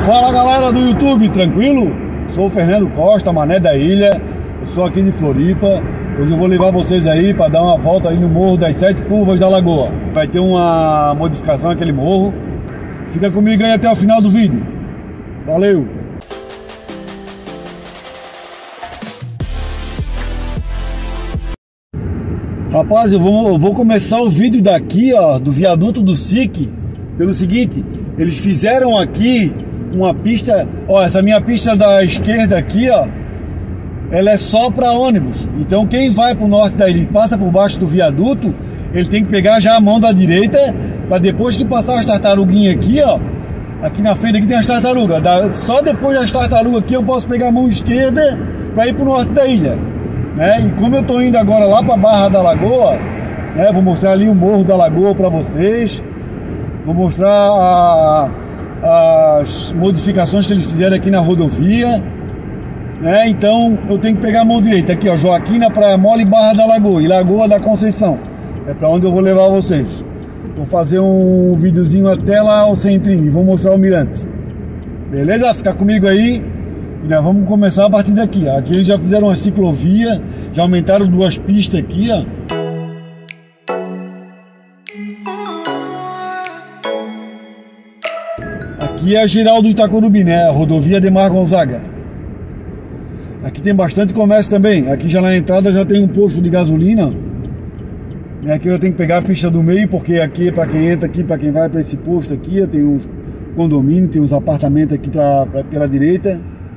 Fala galera do YouTube, tranquilo? Sou o Fernando Costa, Mané da Ilha. Eu sou aqui de Floripa. Hoje eu vou levar vocês aí para dar uma volta aí no Morro das 7 Curvas da Lagoa. Vai ter uma modificação naquele morro. Fica comigo aí até o final do vídeo. Valeu! Rapaz, eu vou começar o vídeo daqui, ó, do viaduto do SIC, pelo seguinte: eles fizeram aqui uma pista, ó, essa minha pista da esquerda aqui, ó, ela é só para ônibus. Então quem vai para o norte da ilha e passa por baixo do viaduto, ele tem que pegar já a mão da direita, para depois que passar as tartaruguinhas aqui, ó, aqui na frente aqui tem as tartarugas, só depois das tartarugas aqui eu posso pegar a mão esquerda para ir para o norte da ilha, né? E como eu tô indo agora lá para a Barra da Lagoa, né, vou mostrar ali o Morro da Lagoa para vocês, vou mostrar as modificações que eles fizeram aqui na rodovia, né? Então eu tenho que pegar a mão direita aqui, ó, Joaquina, Praia Mole, Barra da Lagoa e Lagoa da Conceição. É para onde eu vou levar vocês. Vou fazer um videozinho até lá ao centrinho e vou mostrar o mirante. Beleza? Fica comigo aí e nós vamos começar a partir daqui. Aqui eles já fizeram uma ciclovia, já aumentaram 2 pistas aqui, ó. Aqui é a Geral do Itacorubi, né? A rodovia Ademar Gonzaga. Aqui tem bastante comércio também. Aqui já na entrada já tem um posto de gasolina. E aqui eu tenho que pegar a pista do meio, porque aqui é para quem entra aqui, para quem vai para esse posto aqui, tem uns condomínios, tem uns apartamentos aqui pela direita.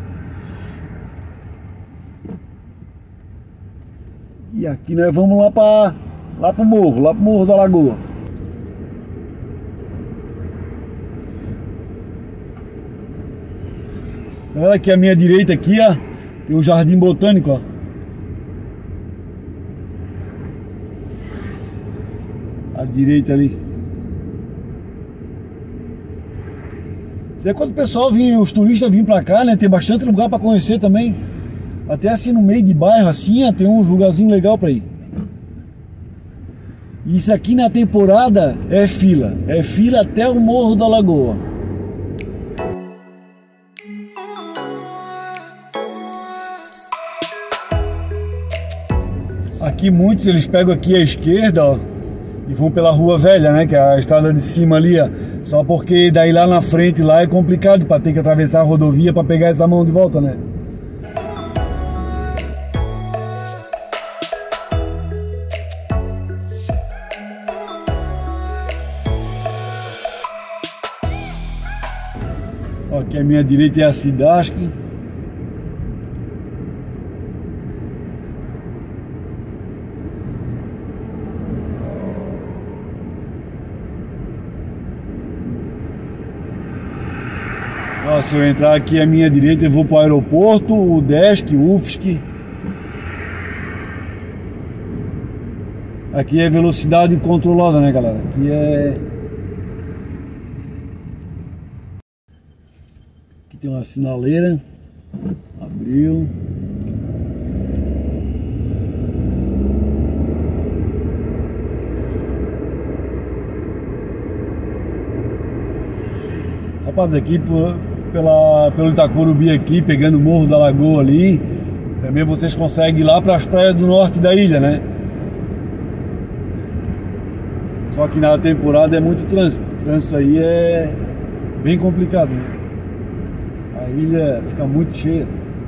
E aqui nós vamos lá pro Morro da Lagoa. Olha aqui à minha direita aqui, ó, tem o Jardim Botânico, ó. À direita ali. Isso é quando o pessoal os turistas vêm pra cá, né? Tem bastante lugar pra conhecer também. Até assim no meio de bairro assim, ó, tem uns lugarzinhos legais pra ir. E isso aqui na temporada é fila. É fila até o Morro da Lagoa. Aqui muitos eles pegam aqui à esquerda, ó, e vão pela Rua Velha, né, que é a estrada de cima ali, ó, só porque daí lá na frente lá é complicado para ter que atravessar a rodovia para pegar essa mão de volta, né? Ó, aqui à minha direita é a Cidasc. Ó, se eu entrar aqui à minha direita eu vou para o aeroporto, o Udesc, o UFSC. Aqui é velocidade controlada, né, galera? Aqui tem uma sinaleira. Abriu. Rapaz, aqui pelo Itacorubi aqui, pegando o Morro da Lagoa ali, também vocês conseguem ir lá para as praias do norte da ilha, né? Só que na temporada é muito trânsito. O trânsito aí é bem complicado, né? A ilha fica muito cheia.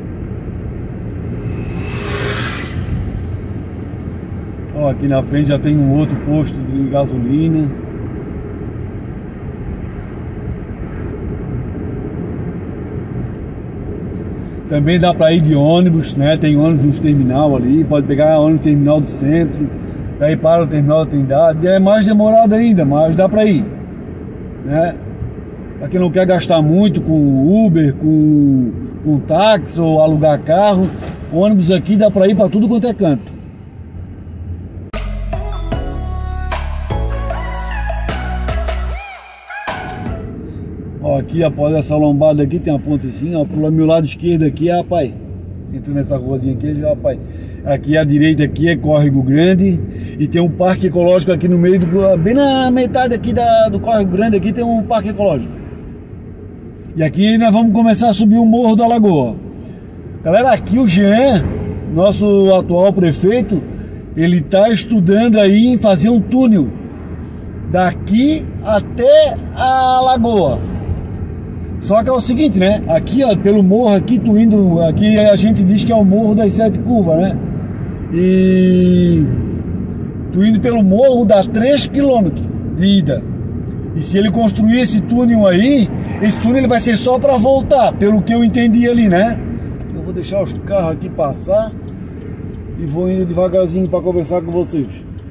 Ó, aqui na frente já tem um outro posto de gasolina. Também dá para ir de ônibus, né? Tem ônibus no terminal ali, pode pegar ônibus no terminal do centro, daí para o terminal da Trindade. É mais demorado ainda, mas dá para ir, né? Para quem não quer gastar muito com Uber, com táxi ou alugar carro, ônibus aqui dá para ir para tudo quanto é canto. Ó, aqui após essa lombada aqui tem uma pontezinha, ó, pro meu lado esquerdo aqui é, rapaz, entra nessa ruazinha aqui, já, rapaz, aqui à direita aqui é Córrego Grande e tem um parque ecológico aqui no meio bem na metade aqui do Córrego Grande aqui tem um parque ecológico. E aqui nós vamos começar a subir o Morro da Lagoa. Galera, aqui o Jean, nosso atual prefeito, ele está estudando aí em fazer um túnel daqui até a lagoa. Só que é o seguinte, né? Aqui, ó, pelo morro aqui, tu indo, aqui a gente diz que é o Morro das 7 Curvas, né? E tu indo pelo morro dá 3 km de ida. E se ele construir esse túnel aí, esse túnel ele vai ser só para voltar, pelo que eu entendi ali, né? Eu vou deixar os carros aqui passar e vou indo devagarzinho para conversar com vocês.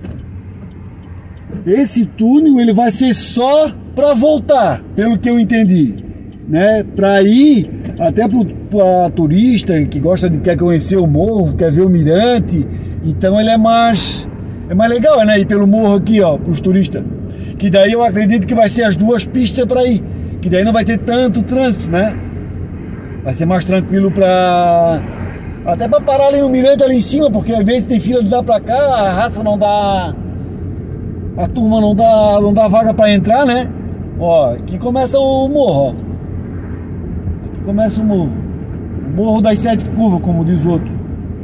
Esse túnel ele vai ser só para voltar, pelo que eu entendi, né? Para ir até para turista que gosta de quer conhecer o morro, quer ver o mirante. Então ele é mais legal, né? Ir pelo morro aqui, ó, para os turistas. Que daí eu acredito que vai ser as duas pistas para ir, que daí não vai ter tanto trânsito, né? Vai ser mais tranquilo para até para parar ali no mirante ali em cima, porque às vezes tem fila de lá para cá, a raça não dá, a turma não dá vaga para entrar, né? Ó, aqui começa o morro, ó. Aqui começa o Morro das 7 Curvas, como diz o outro.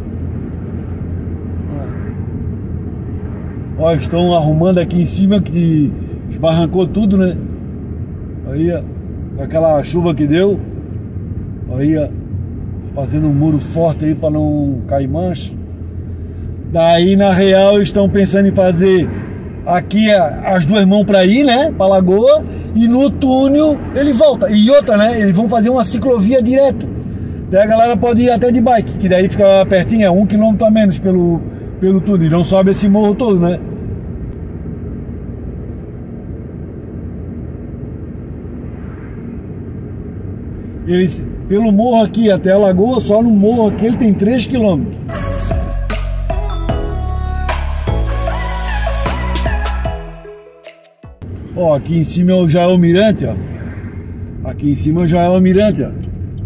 Ó, estão arrumando aqui em cima, que esbarrancou tudo, né? Aí, ó, com aquela chuva que deu. Aí, ó, fazendo um muro forte aí para não cair mancha. Daí, na real, estão pensando em fazer aqui as duas mãos para ir, né? Para a lagoa. E no túnel ele volta. E outra, né? Eles vão fazer uma ciclovia direto. Daí a galera pode ir até de bike, que daí fica pertinho, é 1 km a menos pelo túnel. Não sobe esse morro todo, né? Eles, pelo morro aqui até a lagoa, só no morro aqui ele tem 3 km. Ó, aqui em cima já é o mirante, ó. Aqui em cima já é o mirante, ó.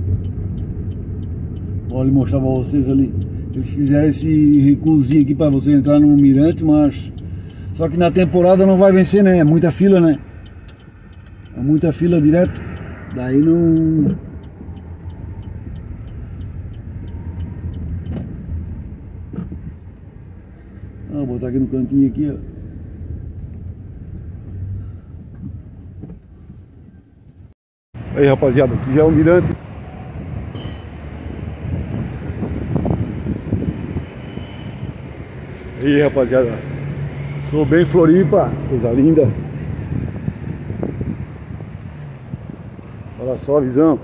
Vou mostrar pra vocês ali. Eles fizeram esse recuozinho aqui para você entrar no mirante, mas só que na temporada não vai vencer, né? É muita fila, né? É muita fila direto. Daí não... Vou botar aqui no cantinho aqui, ó. Aí, rapaziada, aqui já é o mirante. Aí, rapaziada, sou bem Floripa, coisa linda. Olha só a visão.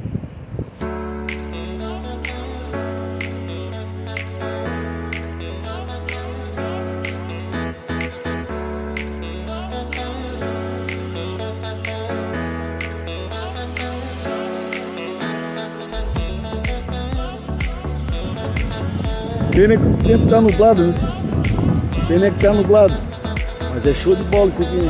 Pena que o tempo tá nublado, né? Pena que tá nublado. Mas é show de bola isso aqui, né?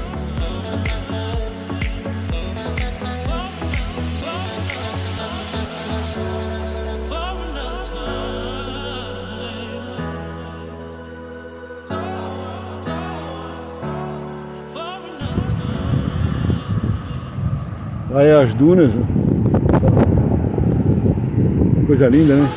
Aí as dunas, né? Coisa linda, né?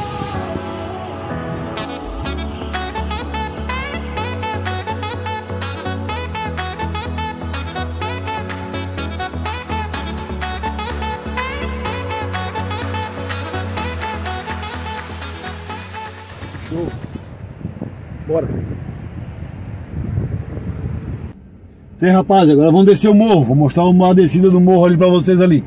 Show. Bora. Sim, rapaz, agora vamos descer o morro. Vou mostrar uma descida do morro ali pra vocês ali.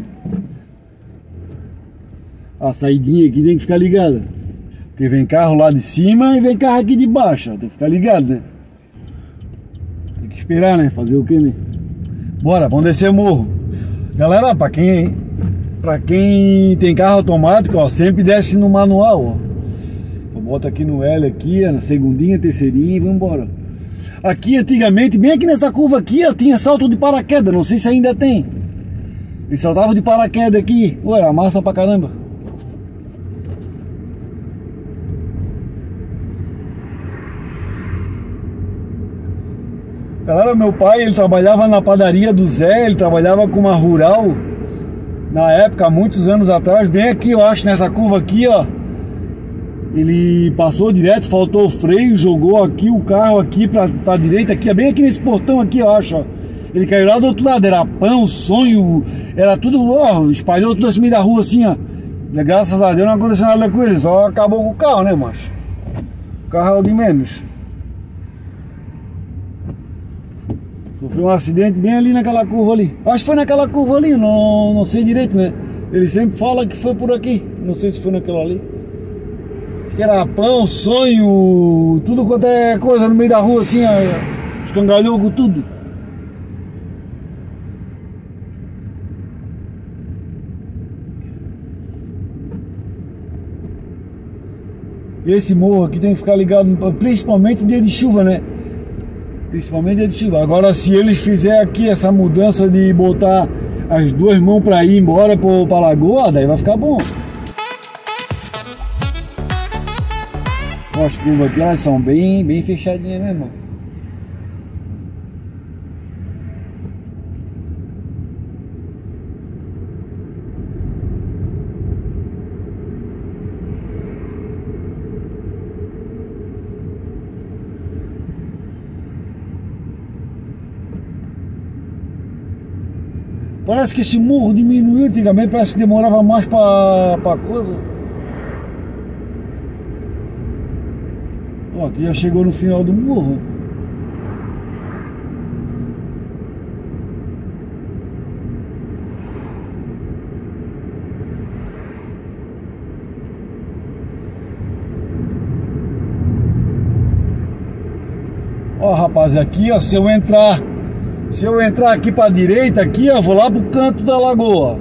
A saidinha aqui tem que ficar ligada, porque vem carro lá de cima e vem carro aqui de baixo. Tem que ficar ligado, né? Tem que esperar, né? Fazer o que, né? Bora, vamos descer o morro. Galera, pra quem tem carro automático, ó, sempre desce no manual, ó. Eu boto aqui no L aqui, ó, na segundinha, terceirinha e vamos embora. Aqui antigamente, bem aqui nessa curva aqui, ó, tinha salto de paraquedas, não sei se ainda tem. Eles saltavam de paraquedas aqui. Ué, era massa pra caramba. Galera, meu pai, ele trabalhava na padaria do Zé, ele trabalhava com uma rural Na época, muitos anos atrás, bem aqui, eu acho, nessa curva aqui, ó, ele passou direto, faltou o freio, jogou aqui o carro aqui pra direita, aqui, bem aqui nesse portão aqui, eu acho, ó. Ele caiu lá do outro lado, era pão, sonho, era tudo, ó, espalhou tudo assim meio da rua assim, ó. E graças a Deus não aconteceu nada com ele, só acabou com o carro, né, macho? O carro é o de menos. Sofreu um acidente bem ali naquela curva ali. Acho que foi naquela curva ali, não sei direito, né? Ele sempre fala que foi por aqui, não sei se foi naquela ali. Acho que era pão, sonho, tudo quanto é coisa no meio da rua assim, ó, escangalhou com tudo. E esse morro aqui tem que ficar ligado, principalmente dia de chuva, né? Principalmente dia de chuva. Agora, se eles fizerem aqui essa mudança de botar as duas mãos para ir embora pra lagoa, daí vai ficar bom. As curvas aqui, elas são bem fechadinhas mesmo. Parece que esse morro diminuiu antigamente, parece que demorava mais pra coisa. Ó, aqui já chegou no final do morro. Ó, rapaz, aqui ó, se eu entrar aqui para a direita, aqui ó, vou lá pro canto da lagoa.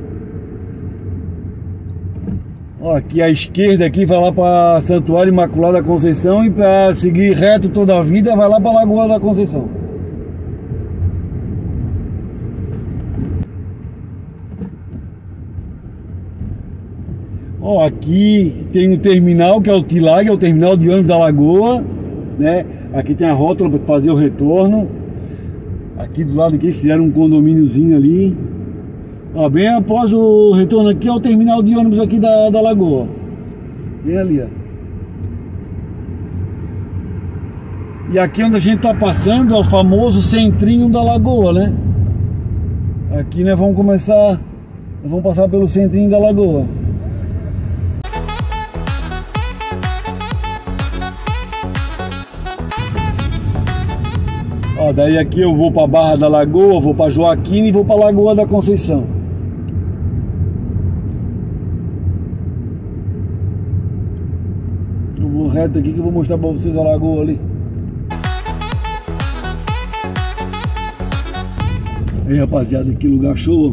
Ó, aqui à esquerda aqui vai lá para Santuário Imaculada da Conceição, e para seguir reto toda a vida vai lá para a Lagoa da Conceição. Ó, aqui tem um terminal que é o TILAG, é o terminal de ônibus da Lagoa, né? Aqui tem a rótula para fazer o retorno. Aqui do lado aqui fizeram um condomíniozinho ali. Ó, bem após o retorno aqui é o terminal de ônibus aqui da Lagoa. Bem ali, ó. E aqui onde a gente tá passando é o famoso centrinho da Lagoa, né? Aqui nós vamos passar pelo centrinho da Lagoa. Ó, daí aqui eu vou para Barra da Lagoa, vou para Joaquina e vou para Lagoa da Conceição. Eu vou reto aqui que eu vou mostrar para vocês a lagoa ali. Aí, rapaziada, que lugar show.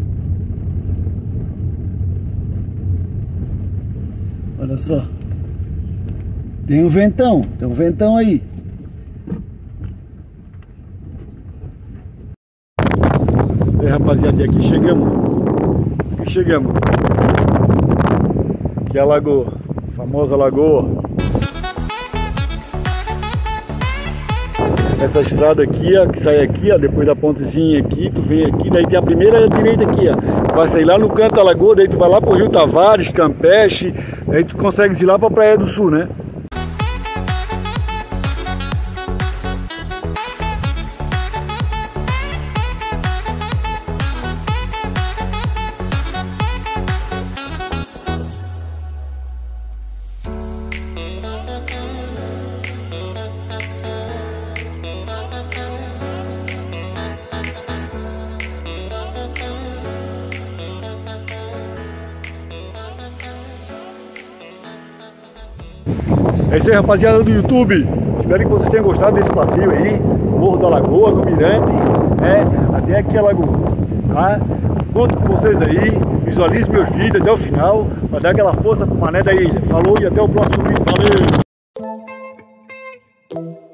Olha só. Tem um ventão aí. Aí, rapaziada, aqui chegamos. Aqui é a lagoa, a famosa lagoa. Essa estrada aqui, ó, que sai aqui, ó, depois da pontezinha aqui, tu vem aqui, daí tem a primeira direita aqui, ó. Vai sair lá no canto da lagoa, daí tu vai lá pro Rio Tavares, Campeche, aí tu consegue ir lá pra Praia do Sul, né? É isso aí, rapaziada do YouTube. Espero que vocês tenham gostado desse passeio aí, Morro da Lagoa, do Mirante, até aqui a lagoa, tá? Conto com vocês aí, visualize meus vídeos até o final, para dar aquela força pro mané da ilha. Falou e até o próximo vídeo. Valeu!